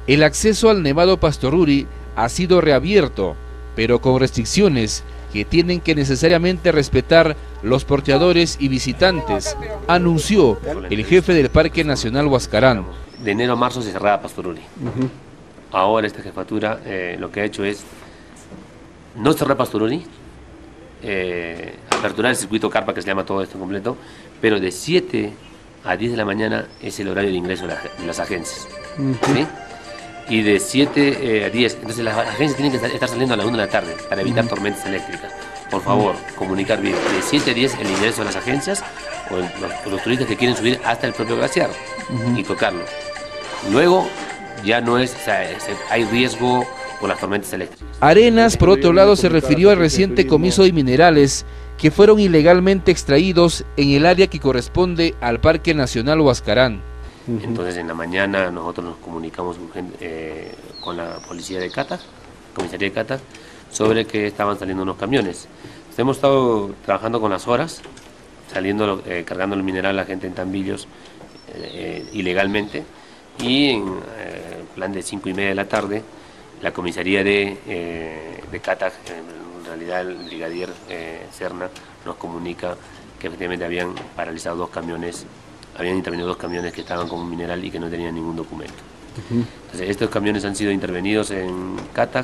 El acceso al Nevado Pastoruri ha sido reabierto, pero con restricciones que tienen que necesariamente respetar los porteadores y visitantes, anunció el jefe del Parque Nacional Huascarán. De enero a marzo se cerraba Pastoruri. Ahora esta jefatura lo que ha hecho es no cerrar Pastoruri, aperturar el circuito Carpa, que se llama todo esto completo, pero de 7 a 10 de la mañana es el horario de ingreso de las agencias. ¿Sí? Y de 7 a 10, entonces las agencias tienen que estar saliendo a la 1 de la tarde para evitar tormentas eléctricas. Por favor, comunicar bien, de 7 a 10 el ingreso a las agencias o los turistas que quieren subir hasta el propio glaciar y tocarlo. Luego ya no es, o sea, hay riesgo por las tormentas eléctricas. Arenas, por otro lado, se refirió al reciente comiso de minerales que fueron ilegalmente extraídos en el área que corresponde al Parque Nacional Huascarán. Entonces en la mañana nosotros nos comunicamos con la policía de Cata, comisaría de Cata, sobre que estaban saliendo unos camiones. Entonces, hemos estado trabajando con las horas, saliendo, cargando el mineral a la gente en tambillos ilegalmente, y en plan de 5:30 de la tarde, la comisaría de Cata, en realidad el brigadier Serna, nos comunica que efectivamente habían paralizado 2 camiones, habían intervenido 2 camiones que estaban con un mineral y que no tenían ningún documento. Entonces estos camiones han sido intervenidos en Cata.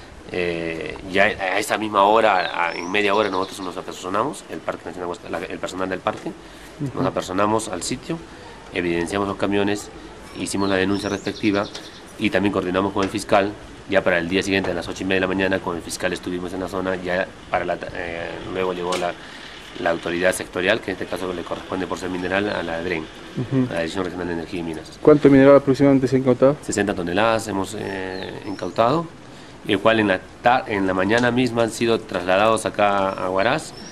Ya a esa misma hora, en media hora, nosotros nos apersonamos, el personal del parque, nos apersonamos al sitio, evidenciamos los camiones, hicimos la denuncia respectiva y también coordinamos con el fiscal. Ya para el día siguiente, a las 8:30 de la mañana, con el fiscal estuvimos en la zona, ya luego llegó la autoridad sectorial, que en este caso le corresponde por ser mineral a la DREN, a la Dirección Regional de Energía y Minas. ¿Cuánto mineral aproximadamente se ha incautado? 60 toneladas hemos incautado, el cual en la mañana misma han sido trasladados acá a Huaraz